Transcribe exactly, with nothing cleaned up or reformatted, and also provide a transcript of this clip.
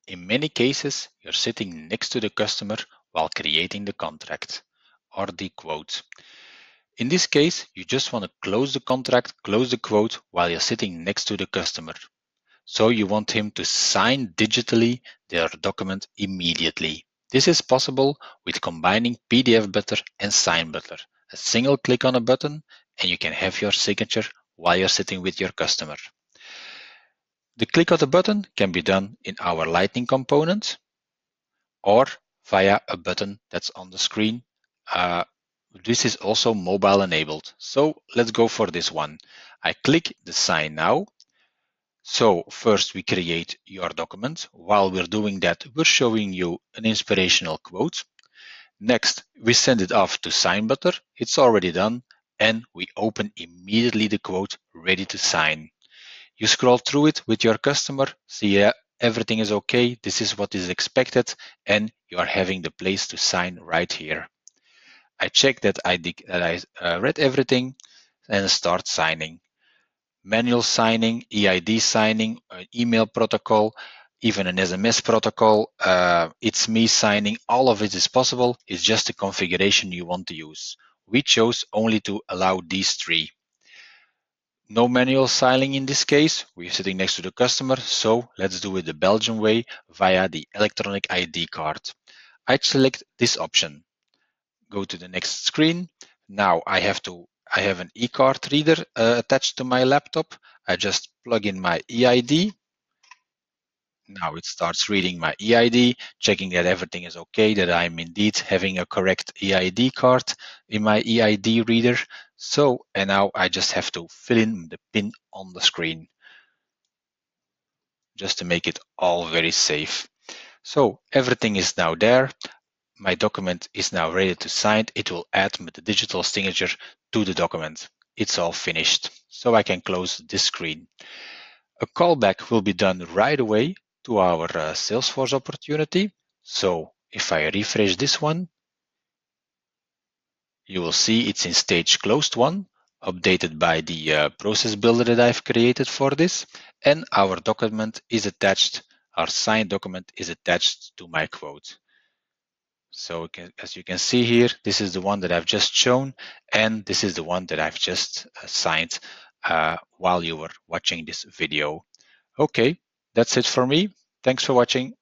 In many cases, you're sitting next to the customer while creating the contract or the quote. In this case, you just want to close the contract, close the quote while you're sitting next to the customer. So you want him to sign digitally their document immediately. This is possible with combining P D F Butter and Sign Butter. A single click on a button and you can have your signature while you're sitting with your customer. The click of the button can be done in our Lightning component or via a button that's on the screen. Uh, this is also mobile enabled. So let's go for this one. I click the Sign Now. So first we create your document. While we're doing that, we're showing you an inspirational quote. Next, we send it off to Sign Butter. It's already done. And we open immediately the quote ready to sign. You scroll through it with your customer, see yeah, everything is okay, this is what is expected, and you are having the place to sign right here. I check that I, that I uh, read everything and start signing. Manual signing, E I D signing, an email protocol, even an S M S protocol, uh, it's me signing, all of it is possible. It's just the configuration you want to use. We chose only to allow these three. No manual signing in this case, we're sitting next to the customer, so let's do it the Belgian way via the electronic I D card. I select this option. Go to the next screen. Now I have to I have an e-card reader uh, attached to my laptop. I just plug in my E I D. Now it starts reading my E I D, checking that everything is okay, that I'm indeed having a correct E I D card in my E I D reader. So, and now I just have to fill in the PIN on the screen, just to make it all very safe. So everything is now there. My document is now ready to sign. It will add the digital signature to the document. It's all finished. So I can close this screen. A callback will be done right away to our uh, Salesforce opportunity. So if I refresh this one, you will see it's in stage closed one, updated by the uh, process builder that I've created for this. And our document is attached, our signed document is attached to my quote. So as you can see here, this is the one that I've just shown, and this is the one that I've just uh, signed uh, while you were watching this video. Okay, that's it for me. Thanks for watching.